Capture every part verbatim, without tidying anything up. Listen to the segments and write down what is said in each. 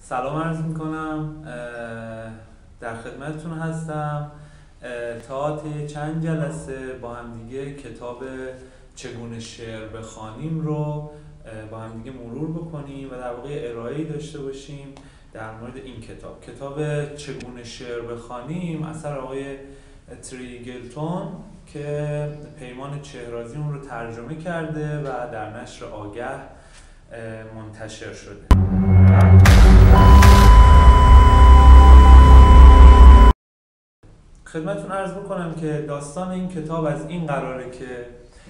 سلام عرض میکنم، در خدمتتون هستم تا طی چند جلسه با هم دیگه کتاب چگونه شعر بخوانیم رو با هم دیگه مرور بکنیم و در واقع ارائه‌ای داشته باشیم در مورد این کتاب. کتاب چگونه شعر بخوانیم اثر آقای تریگلتون که پیمان چهرازی اون رو ترجمه کرده و در نشر آگه منتشر شده. خدمتتون عرض بکنم که داستان این کتاب از این قراره که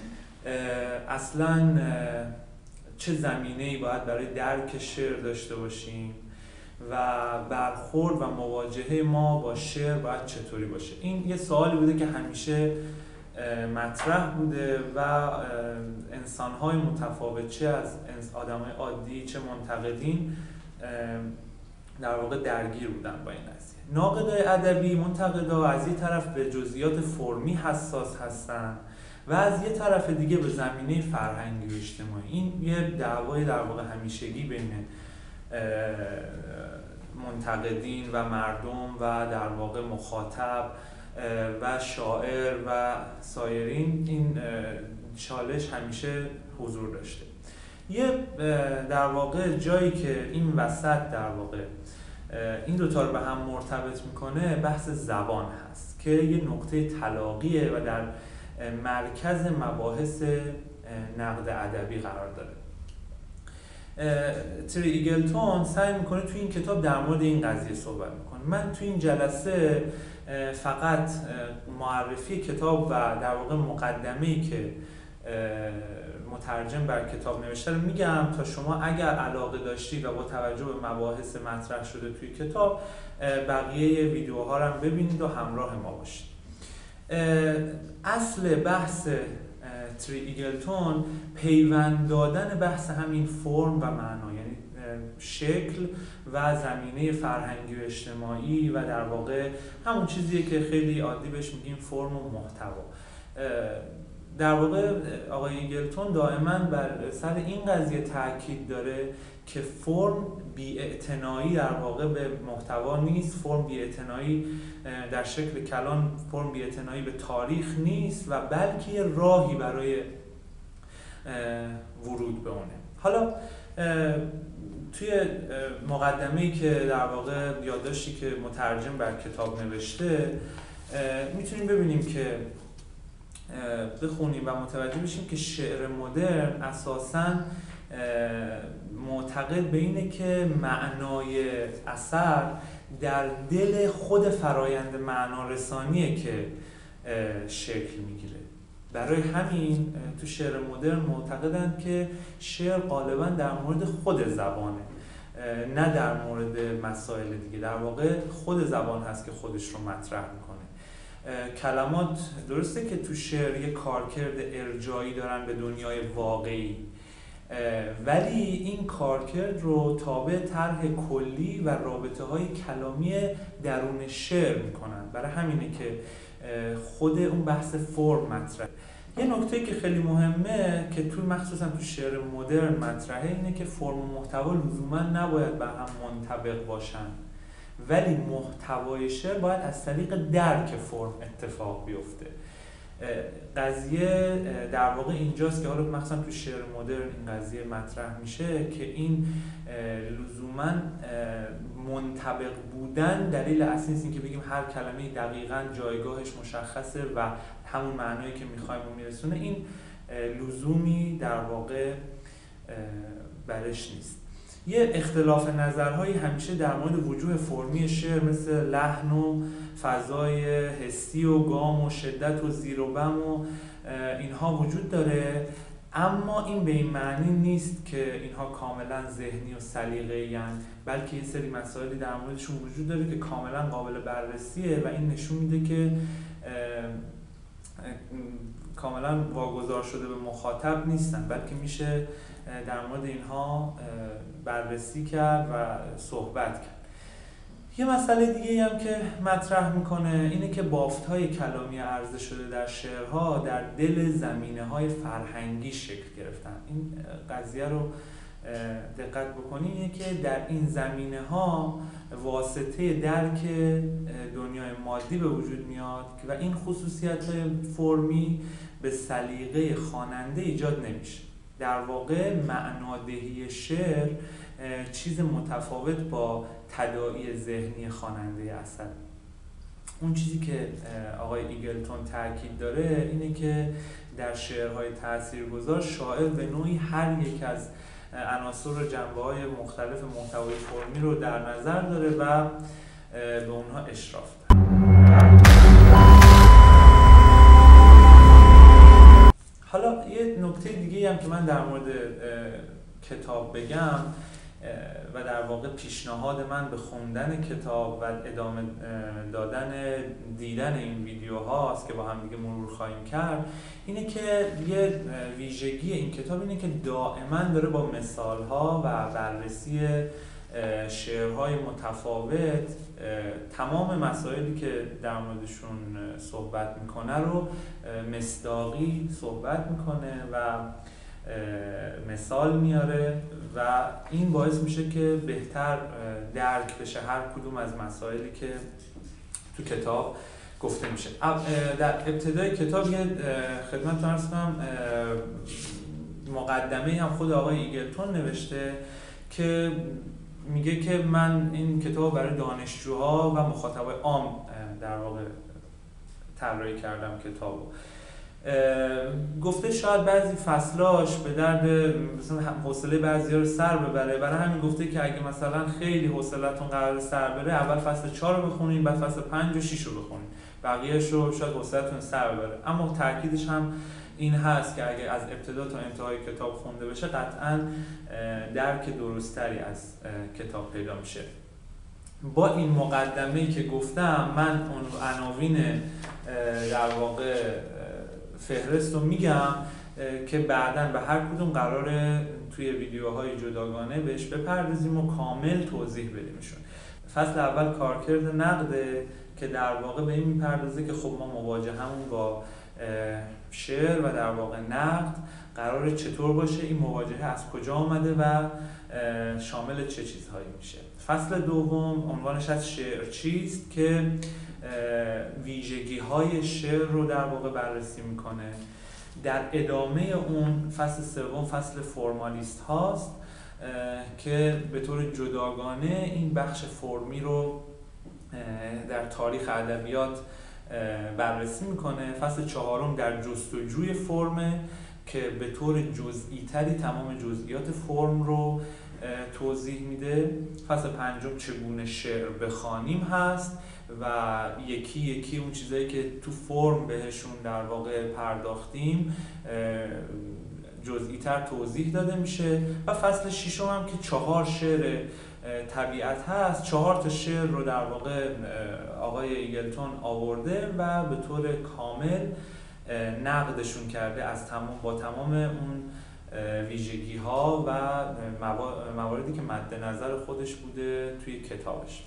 اصلاً چه زمینه‌ای باید برای درک شعر داشته باشیم و برخورد و مواجهه ما با شعر باید چطوری باشه. این یه سوالی بوده که همیشه مطرح بوده و انسان‌های متفاوت، چه از آدم‌های عادی چه منتقدین، در واقع درگیر بودن با این قضیه. ناقدای ادبی، منتقدا از یه طرف به جزئیات فرمی حساس هستن و از یه طرف دیگه به زمینه فرهنگی و اجتماعی. این یه دعوای در واقع همیشگی بین منتقدین و مردم و در واقع مخاطب و شاعر و سایرین، این چالش همیشه حضور داشته. یه در واقع جایی که این وسط در واقع این دوتا رو به هم مرتبط میکنه بحث زبان هست که یه نقطه تلاقیه و در مرکز مباحث نقد ادبی قرار داره. تریگلتون سعی میکنه توی این کتاب در مورد این قضیه صحبت میکنه. من توی این جلسه فقط معرفی کتاب و در واقع مقدمه‌ای که مترجم بر کتاب نوشته رو میگم تا شما اگر علاقه داشتید و با توجه به مباحث مطرح شده توی کتاب بقیه ویدیوها رو هم ببینید و همراه ما باشید. اصل بحث تریگلتون پیوند دادن بحث همین فرم و معنا، یعنی شکل و زمینه فرهنگی و اجتماعی و در واقع همون چیزیه که خیلی عادی بهش میگیم فرم و محتوا. در واقع آقای ایگلتون دائما بر سر این قضیه تاکید داره که فرم بی‌اعتنایی در واقع به محتوا نیست، فرم بی‌اعتنایی در شکل کلام، فرم بی‌اعتنایی به تاریخ نیست و بلکه یه راهی برای ورود به اونه. حالا توی مقدمه‌ای که در واقع یادداشتی که مترجم بر کتاب نوشته میتونیم ببینیم که بخونیم و متوجه بشیم که شعر مدرن اساساً معتقد به اینه که معنای اثر در دل خود فرایند معنارسانیه که شکل میگیره. برای همین تو شعر مدرن معتقدن که شعر غالباً در مورد خود زبانه، نه در مورد مسائل دیگه. در واقع خود زبان هست که خودش رو مطرح میکنه. کلمات درسته که تو شعر یک کارکرد ارجاعی دارن به دنیای واقعی، ولی این کارکرد رو تابع طرح کلی و رابطه های کلامی درون شعر میکنن. برای همینه که خود اون بحث فرم مطرح. یه نکته که خیلی مهمه که تو مخصوصا تو شعر مدرن مطرحه اینه که فرم و محتوا لزوما نباید به هم منطبق باشن، ولی محتوای شعر باید از طریق درک فرم اتفاق بیفته. قضیه در واقع اینجاست که حالا مثلا تو شعر مدرن این قضیه مطرح میشه که این لزوما منطبق بودن دلیل اصلی نیست که بگیم هر کلمه دقیقاً جایگاهش مشخصه و همون معنایی که میخوایم رو میرسونه. این لزومی در واقع برش نیست. یه اختلاف نظرهایی همیشه در مورد وجوه فرمی شعر مثل لحن و فضای حسی و گام و شدت و زیر و بم و اینها وجود داره، اما این به این معنی نیست که اینها کاملا ذهنی و سلیقه‌ای هستند، بلکه یه سری مسائلی در موردشون وجود داره که کاملا قابل بررسیه و این نشون میده که کاملا واگذار شده به مخاطب نیستن، بلکه میشه در مورد اینها بررسی کرد و صحبت کرد. یه مسئله دیگه هم که مطرح میکنه اینه که بافت‌های کلامی عرضه شده در شعرها در دل زمینه‌های فرهنگی شکل گرفتن. این قضیه رو دقت بکنیم اینه که در این زمینه ها واسطه درک دنیای مادی به وجود میاد و این خصوصیت فرمی به سلیقه خواننده ایجاد نمیشه. در واقع معنادهی شعر چیز متفاوت با تداعی ذهنی خواننده اثر. اون چیزی که آقای ایگلتون تاکید داره اینه که در شعرهای تاثیرگذار شاعر به نوعی هر یک از عناصر و جنبه‌های مختلف محتوای فرمی رو در نظر داره و به اونها اشراف داره. حالا یه نکته دیگه هم که من در مورد کتاب بگم و در واقع پیشنهاد من به خوندن کتاب و ادامه دادن دیدن این ویدیوهاست که با هم دیگه مرور خواهیم کرد اینه که یه ویژگی این کتاب اینه که دائما داره با مثالها و بررسی شعرهای متفاوت تمام مسائلی که در موردشون صحبت میکنه رو مصداقی صحبت میکنه و مثال میاره و این باعث میشه که بهتر درک بشه هر کدوم از مسائلی که تو کتاب گفته میشه. در ابتدای کتاب یه خدمتتون عرض کنم مقدمه هم خود آقای ایگلتون نوشته که میگه که من این کتاب برای دانشجوها و مخاطبای عام در واقع طراحی کردم کتابو. گفته شاید بعضی فصلاش به درد مثلا حوصله بعضی‌ها رو سر ببره، برای همین گفته که اگه مثلا خیلی حوصله‌تون قرار سر بره اول فصل چهار رو بخونین، بعد فصل پنج و شش رو بخونین، بقیه‌اش رو شاید حوصله‌تون سر ببره. اما تاکیدش هم این هست که اگه از ابتدا تا انتهای کتاب خونده بشه قطعاً درک درستری از کتاب پیدا میشه. با این مقدمه‌ای که گفتم من اون عناوین در واقع فهرست رو میگم که بعداً به هر کدوم قراره توی ویدیوهای جداگانه بهش بپردازیم و کامل توضیح بدیمشون. فصل اول کارکرد نقده که در واقع به این میپردازه که خب ما مواجهمون با شعر و در واقع نقد قراره چطور باشه، این مواجهه از کجا آمده و شامل چه چیزهایی میشه. فصل دوم عنوانش از شعر چیست که ویژگی های شعر رو در واقع بررسی میکنه. در ادامه اون فصل سوم فصل فرمالیست هاست که به طور جداگانه این بخش فرمی رو در تاریخ ادبیات بررسی میکنه. فصل چهارم در جستجوی فرمه که به طور جزئی تری تمام جزئیات فرم رو توضیح میده. فصل پنجم چگونه شعر بخوانیم هست و یکی یکی اون چیزایی که تو فرم بهشون در واقع پرداختیم جزئی تر توضیح داده میشه. و فصل ششم هم که چهار شعر طبیعت هست، چهار تا شعر رو در واقع آقای ایگلتون آورده و به طور کامل نقدشون کرده از تمام با تمام اون ویژگی ها و مواردی که مد نظر خودش بوده توی کتابش.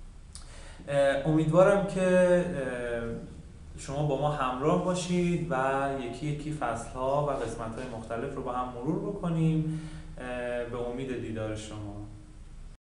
امیدوارم که شما با ما همراه باشید و یکی یکی فصل ها و قسمت های مختلف رو با هم مرور بکنیم. به امید دیدار شما.